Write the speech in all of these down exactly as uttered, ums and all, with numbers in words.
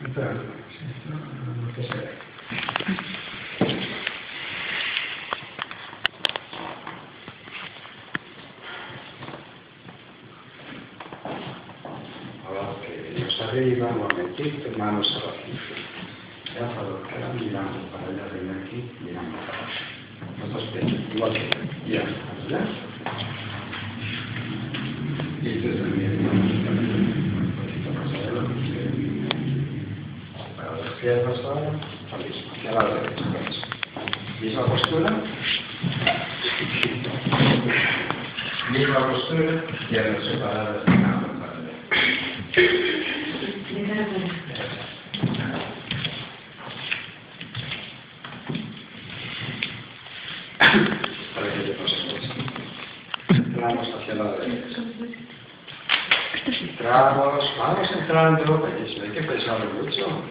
Entonces, esto, ¿qué se ve? Ahora que venimos arriba, un momentito, manos abajo. Ya para los que van mirando para allá, venir aquí, mirando para abajo. Los dos pies, igual que ya, ¿verdad? Y entonces también, un poquito más adelante. Para las piernas ahora, lo mismo, hacia la derecha. Misma postura. Misma postura, piernas separadas de nada para allá. Para que te pases entramos hacia la derecha. Entramos, vamos entrando, porque si no hay que pensarlo mucho.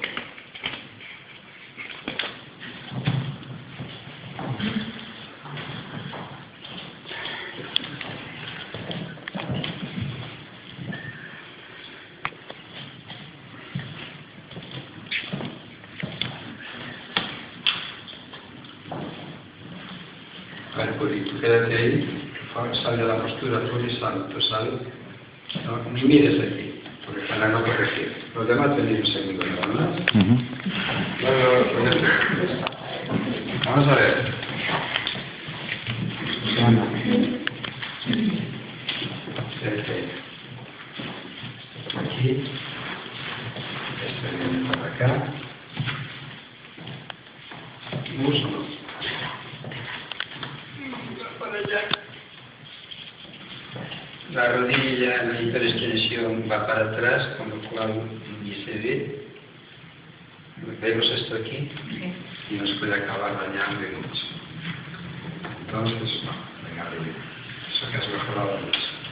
Vale, pues tú quédate ahí, sal de la postura, tú y sal, tú sal. No, ni mires aquí, porque para no corregir. Los demás tenéis un segundo, ¿no? Uh-huh. No, no, no. Vamos a ver. Susana. Aquí. Este viene para acá. Muslo. Para allá. La rodilla, la hiperextensión va para atrás, con lo cual ni se ve. Vemos esto aquí y nos puede acabar dañando y mucho. Entonces, no, venga, eso que has mejorado mucho.